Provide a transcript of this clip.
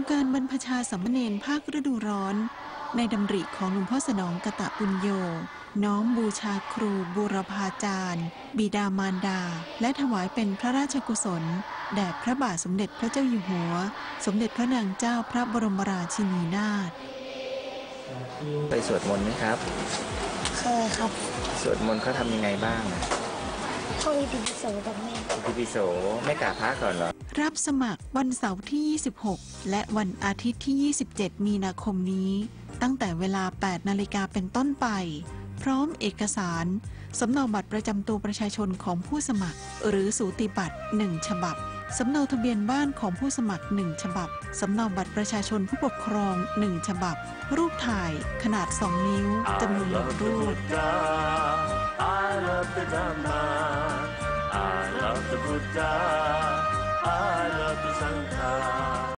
การบรรพชาสามเณรภาคฤดูร้อนในดำริของหลวงพ่อสนองกตปุญโญน้อมบูชาครูบูรพาจารย์บิดามารดาและถวายเป็นพระราชกุศลแด่พระบาทสมเด็จพระเจ้าอยู่หัวสมเด็จพระนางเจ้าพระบรมราชินีนาถไปสวดมนต์ไหมครับเคยครับสวดมนต์เขาทำยังไงบ้างท่องอิติปิโสกับแม่อิติปิโสไม่กราบพระก่อนเหรอรับสมัครวันเสาร์ที่26และวันอาทิตย์ที่27มีนาคมนี้ตั้งแต่เวลา 8 นาฬิกาเป็นต้นไปพร้อมเอกสารสำเนาบัตรประจำตัวประชาชนของผู้สมัครหรือสูติบัตร1ฉบับสำเนาทะเบียนบ้านของผู้สมัคร1ฉบับสำเนาบัตรประชาชนผู้ปกครอง1ฉบับรูปถ่ายขนาด2นิ้วจำนวน1รูปI love the Buddha